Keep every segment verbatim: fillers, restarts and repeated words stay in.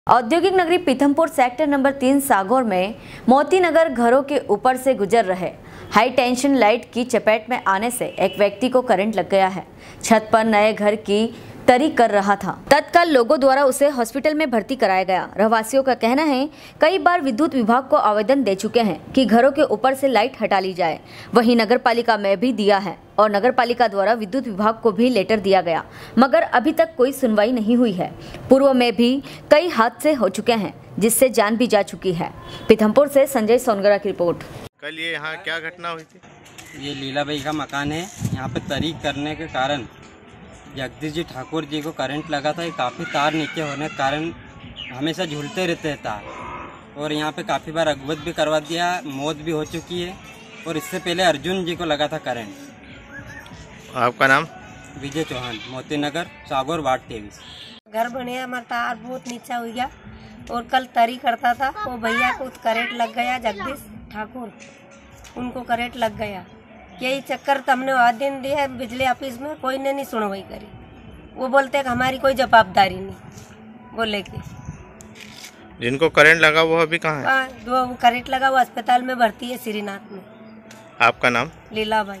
औद्योगिक नगरी Pithampur sector number तीन सागौर में मोती नगर घरों के ऊपर से गुजर रहे हाई टेंशन लाइट की चपेट में आने से एक व्यक्ति को करंट लग गया है। छत पर नए घर की तरी कर रहा था। तत्काल लोगों द्वारा उसे हॉस्पिटल में भर्ती कराया गया। रहवासियों का कहना है कई बार विद्युत विभाग को आवेदन दे चुके हैं कि घरों के ऊपर से लाइट हटा ली जाए। वहीं नगर पालिका में भी दिया है और नगर पालिका द्वारा विद्युत विभाग को भी लेटर दिया गया, मगर अभी तक कोई सुनवाई नहीं हुई है। पूर्व में भी कई हादसे हो चुके हैं जिससे जान भी जा चुकी है। पीथमपुर से संजय सोनगरा की रिपोर्ट। कल ये यहाँ क्या घटना हुई थी? ये लीलाबाई का मकान है। यहाँ पे तरी करने के कारण जगदीश जी ठाकुर जी को करंट लगा था। काफ़ी तार नीचे होने के कारण हमेशा झूलते रहते हैं तार, और यहाँ पे काफ़ी बार अगवत भी करवा दिया, मौत भी हो चुकी है। और इससे पहले अर्जुन जी को लगा था करंट। आपका नाम? विजय चौहान, मोती नगर सागौर वार्ड तेईस। घर बने हमारा तार बहुत नीचा हो गया और कल तरी करता था वो भैया को करंट लग गया। जगदीश ठाकुर उनको करंट लग गया। यही चक्कर तो हमने आज दिन दिया है बिजली ऑफिस में, कोई ने नहीं सुनवाई करी। वो बोलते हैं कि हमारी कोई जवाबदारी नहीं। बोले कि जिनको करंट लगा वो अभी कहाँ है? जो करंट लगा वो अस्पताल में भर्ती है श्रीनाथ में। आपका नाम? लीलाबाई।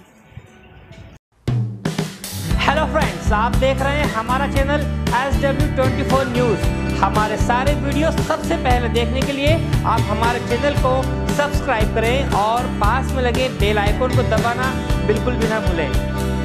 हेलो फ्रेंड्स, आप देख रहे हैं हमारा channel S W twenty four news. हमारे सारे वीडियो सबसे पहले देखने के लिए आप हमारे चैनल को सब्सक्राइब करें और पास में लगे बेल आइकन को दबाना बिल्कुल भी ना भूलें।